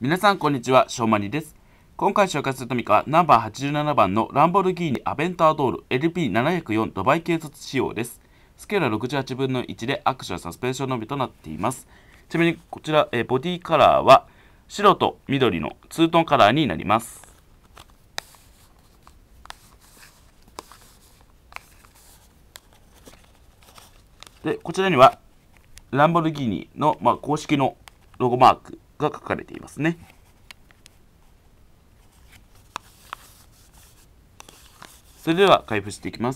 皆さんこんにちは、ショーマニです。今回紹介するトミカはナンバー87番のランボルギーニアベンタードール LP704 ドバイ軽率仕様です。スケールは68分の1でアクションサスペンションのみとなっています。ちなみにこちら、ボディカラーは白と緑のツートンカラーになります。で、こちらにはランボルギーニの、公式のロゴマークが書かれていますね。それでは開封していきます。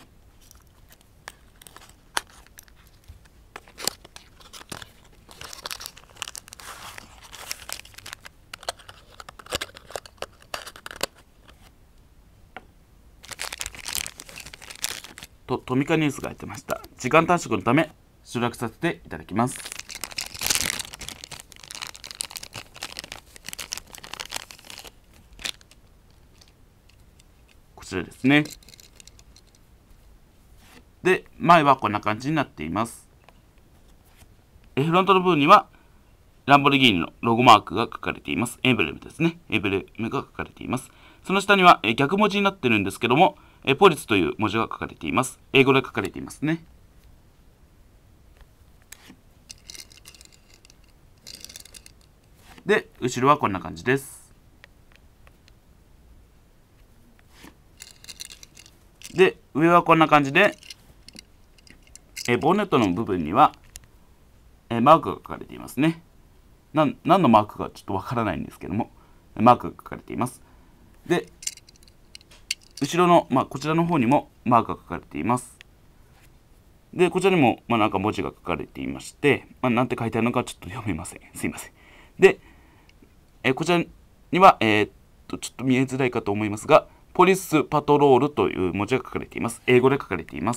トミカニュースが入ってました。時間短縮のため省略させていただきます。こちらですね。で、前はこんな感じになっています。フロントの部分にはランボルギーニのロゴマークが書かれています。エンブレムですね。エンブレムが書かれています。その下には逆文字になってるんですけども、ポリスという文字が書かれています。英語で書かれていますね。で、後ろはこんな感じです。で、上はこんな感じで、ボンネットの部分には、マークが書かれていますね。何のマークかちょっとわからないんですけども、マークが書かれています。で、後ろの、こちらの方にもマークが書かれています。で、こちらにも、なんか文字が書かれていまして、なんて書いてあるのかちょっと読めません。すいません。で、こちらには、ちょっと見えづらいかと思いますが、ポリスパトロールという文字が書かれています。英語で書かれています。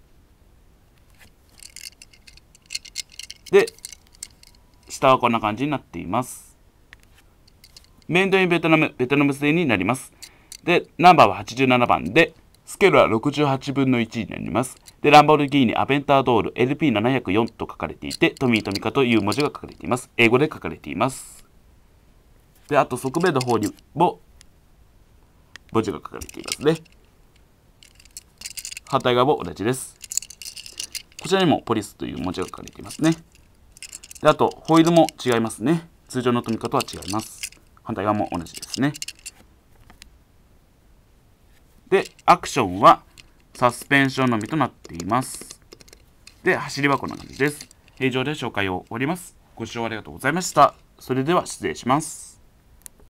で、下はこんな感じになっています。メインドインベトナム製になります。で、ナンバーは87番で、スケールは68分の1になります。で、ランボルギーニアベンタードール LP704 と書かれていて、トミカという文字が書かれています。英語で書かれています。で、あと側面の方にも文字が書かれていますね。反対側も同じです。こちらにもポリスという文字が書かれていますね。で、あとホイールも違いますね。通常のトミカとは違います。反対側も同じですね。で、アクションはサスペンションのみとなっています。で、走りはこんな感じです。以上で紹介を終わります。ご視聴ありがとうございました。それでは失礼します。